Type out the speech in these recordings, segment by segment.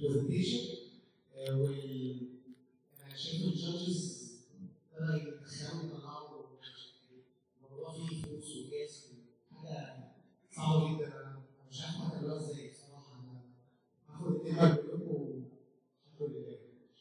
البرزنتيشن. انا شايف الجادجز ابتدى يدخلوا يطلعوا الموضوع فيه فلوس وكاس حاجه صعبه جدا. انا مش عارف اعملها ازاي بصراحه. انا هاخد النمر منكم الحمد لله.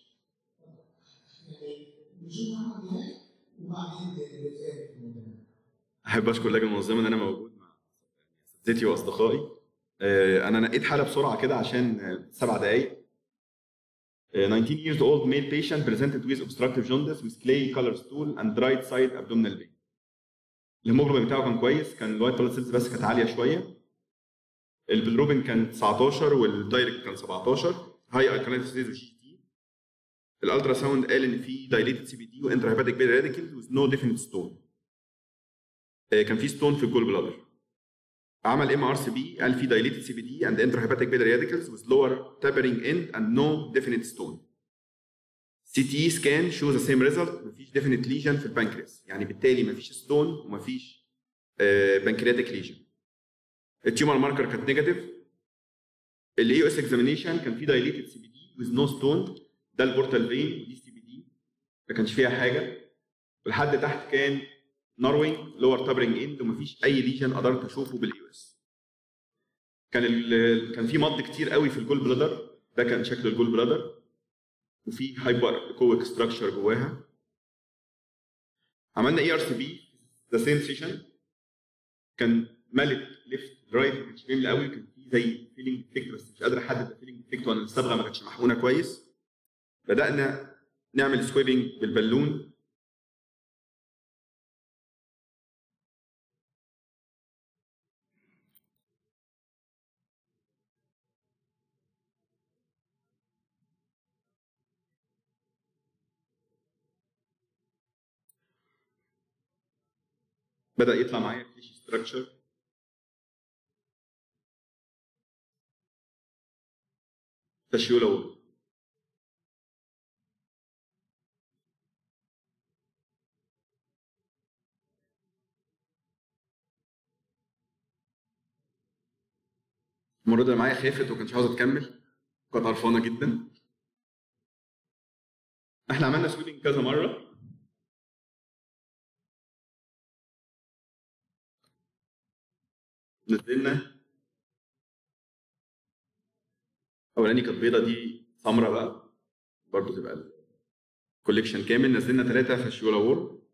نشوف عمل هناك وبعدين نتقابل في الموضوع. احب اشكر اللجنه المنظمه ان انا موجود مع اساتذتي واصدقائي. انا نقيت حاله بسرعه كده عشان 7 دقائق. 19 years old male patient presented with obstructive jaundice with clay color stool and right side abdominal pain. الهيموجلوبين بتاعه كان كويس، كان الوايت بلاد سيلز بس كانت عاليه شويه. البيلروبين كان 19 والدايركت كان 17. هاي الكالين ستيز وجي تي. الالترا ساوند قال ان في دايليتد سي بي دي وانترا هيباتيك بيتا راديكلز with no definite stone. كان في ستون في الجول بلادر. عمل ام ار سي بي قال في dilated CBD and intrahepatic beta radicals with lower tapering end and no definite stone. CT scan shows the same result. مفيش definite lesion في البنكرياس، يعني بالتالي مفيش ستون ومفيش pancreatic lesion. التيومر ماركر كانت نيجاتيف. الاي او اس اكزامينيشن كان في dilated CBD with no stone. ده البورتال فين ودي CBD ما كانش فيها حاجه. ولحد تحت كان ناروينج لور تابرنج اند ومفيش اي ليجن قدرت اشوفه بالاي او اس. كان في مض كتير قوي في الجول بلادر. ده كان شكل الجول بلادر وفي هايبر كويك ستراكشر جواها. عملنا اي ار سي بي ذا سيم سيشن. كان مالت ليفت رايت ما كانش بيملى قوي. كان في زي فيلينج ديفكت بس مش قادر احدد الفيلينج ديفكت وانا الصبغه ما كانتش محقونه كويس. بدانا نعمل سكويبنج بالبالون. بدأ يطلع معايا فيش ستراكشر. فاشيولا وول. الممرضة اللي معايا خافت وما كانتش عاوزة تكمل. كانت قرفانة جدا. احنا عملنا سويبنج كذا مرة. نزلنا اولاني كانت بيضه، دي سمراء بقى برضه تبقى الكوليكشن كامل. نزلنا 3 فاشيولا وور.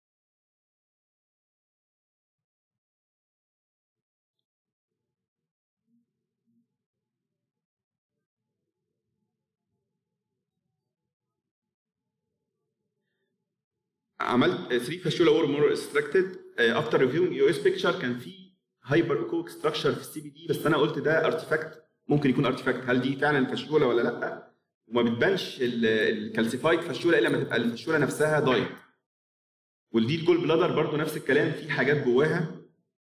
عملت 3 فاشيولا وور مور استراكتد. افتر ريفيوينج يو اس بيكتشر كان في هايبر كوك ستراكشر في السي بي دي، بس انا قلت ده ارتيفاكت. ممكن يكون ارتيفاكت. هل دي فعلا فاشيولا ولا لا؟ وما بتبانش الكالسيفايد فاشيولا الا لما تبقى الفاشيولا نفسها دايت. ودي الجول بلادر برضو نفس الكلام، في حاجات جواها.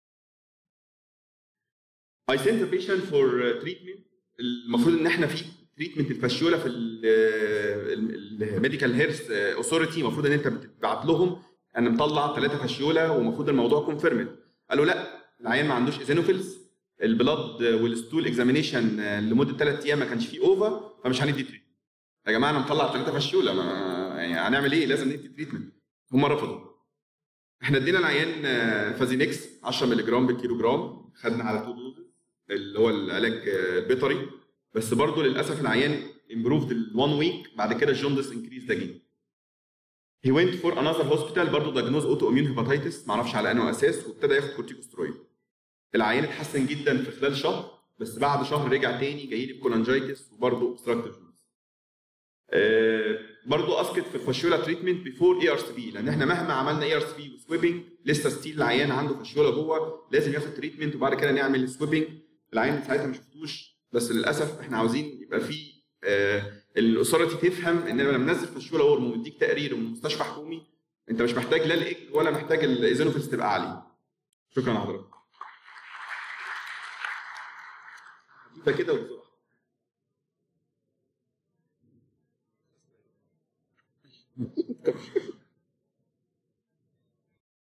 I sent the patient for treatment. المفروض ان احنا في تريتمنت الفاشيولا في الميديكال هيرث اوثورتي، المفروض ان انت بتبعت لهم انا مطلع 3 فاشيولا ومفروض الموضوع كونفيرمد. قالوا لا، العيان ما عندوش ايزينوفيلز، البلاد والستول اكزامينيشن لمده 3 ايام ما كانش فيه اوفا، فمش هندي تريتمنت. يا جماعه انا مطلع 3 فاشيولا، يعني هنعمل ايه؟ لازم ندي تريتمنت. هم رفضوا. احنا ادينا العيان فازينكس 10 مللي جرام بالكيلو جرام. خدنا على 2 دوز اللي هو العلاج البيطري. بس برضه للاسف العيان امبروفد ال1 ويك. بعد كده الجوندس انكريز اجين. هي went for another hospital برضه دايجنوز اوتو اميون هيباتيتس، معرفش على انه اساس، وابتدى ياخد كورتيكوسترويد. العيان اتحسن جدا في خلال شهر، بس بعد شهر رجع تاني جاي لي بكولانجايتس وبرضه اوبستراكتيف جوندس. برضه اسكت في الفاشيولا تريتمنت بيفور اي ار سي بي، لان احنا مهما عملنا اي ار سي بي وسويبنج لسه ستيل العيان عنده فاشيولا جوه، لازم ياخد تريتمنت وبعد كده نعمل سويبنج. العيان ساعتها ما شفتوش، بس للاسف احنا عاوزين يبقى في الاثورتي تفهم ان انا لما منزل فاشيولا ورم ومديك تقرير من مستشفى حكومي، انت مش محتاج لا الايج ولا محتاج الايزينوفيلز تبقى عاليه. شكرا لحضرتك. يبقى كده وبسرعه.